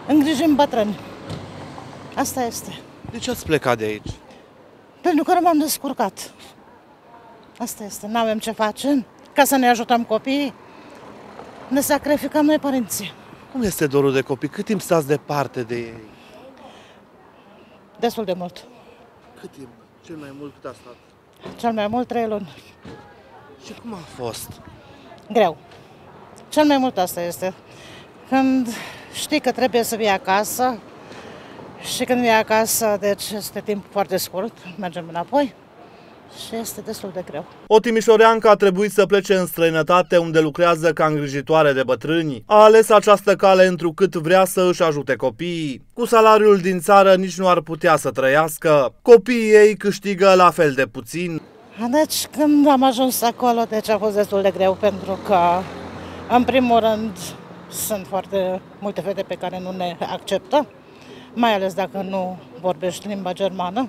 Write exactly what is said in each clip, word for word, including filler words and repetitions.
îngrijim bătrâni. Asta este. De ce ați plecat de aici? Pentru că nu m-am descurcat. Asta este. N-avem ce face. Ca să ne ajutăm copiii, ne sacrificăm noi părinții. Cum este dorul de copii? Cât timp stați departe de ei? Destul de mult. Cât timp? Cel mai mult cât a stat? Cel mai mult trei luni. Și cum a fost? Greu. Cel mai mult asta este. Când știi că trebuie să vii acasă și când vii acasă, deci este timp foarte scurt, mergem înapoi și este destul de greu. O timișoreancă a trebuit să plece în străinătate unde lucrează ca îngrijitoare de bătrâni. A ales această cale întrucât vrea să își ajute copiii. Cu salariul din țară nici nu ar putea să trăiască. Copiii ei câștigă la fel de puțin. Deci când am ajuns acolo, deci a fost destul de greu pentru că, în primul rând, sunt foarte multe fete pe care nu ne acceptă, mai ales dacă nu vorbești limba germană.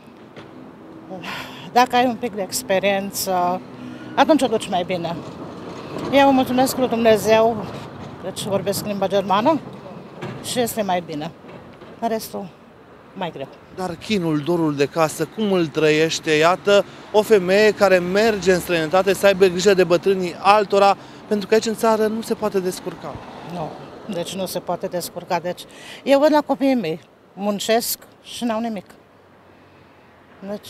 Dacă ai un pic de experiență, atunci o duci mai bine. Eu mulțumesc lui Dumnezeu, deci vorbesc limba germană și este mai bine. Restul, mai greu. Dar chinul, dorul de casă, cum îl trăiește? Iată, o femeie care merge în străinătate să aibă grijă de bătrânii altora, pentru că aici în țară nu se poate descurca. Nu, deci nu se poate descurca. Deci eu văd la copiii mei, muncesc și n-au nimic. Deci,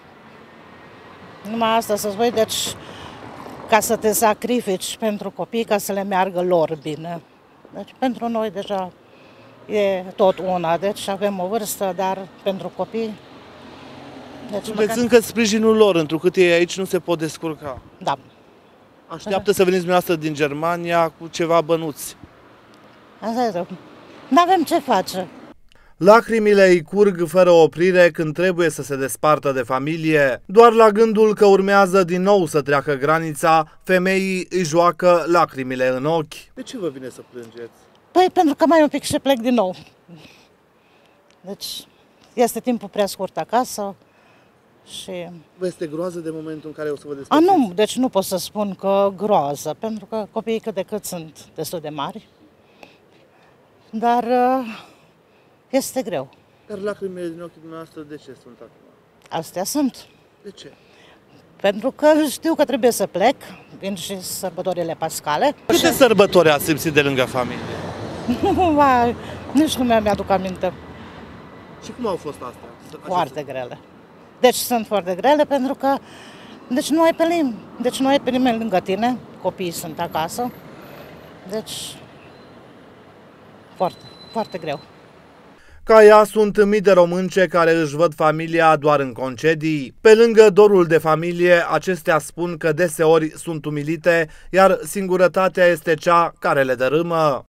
numai asta să spui, deci ca să te sacrifici pentru copii, ca să le meargă lor bine. Deci pentru noi deja e tot una, deci avem o vârstă, dar pentru copii... Deci Veți măcar... încă sprijinul lor, întrucât ei aici nu se pot descurca. Da. Așteaptă să veniți dumneavoastră din Germania cu ceva bănuți. Asta este. N-avem ce face. Lacrimile îi curg fără oprire când trebuie să se despartă de familie. Doar la gândul că urmează din nou să treacă granița, femeii îi joacă lacrimile în ochi. De ce vă vine să plângeți? Păi pentru că mai un pic și plec din nou. Deci este timpul prea scurt acasă și... Vă este groază de momentul în care o să vă A, despărțiți? nu, deci nu pot să spun că groază, pentru că copiii cât de cât sunt destul de mari. Dar este greu. Dar lacrimile din ochii dumneavoastră de ce sunt acum? Astea sunt. De ce? Pentru că știu că trebuie să plec, vin și sărbătorile pascale. Câte sărbători ați simțit de lângă familie? Vai, nici nu mi-aduc aminte. Și cum au fost astea? Foarte grele. Deci sunt foarte grele pentru că deci nu ai pe limbi, deci nu ai pe nimeni lângă tine, copiii sunt acasă. Deci foarte, foarte greu. Ca ea sunt mii de românce care își văd familia doar în concedii. Pe lângă dorul de familie, acestea spun că deseori sunt umilite, iar singurătatea este cea care le dărâmă.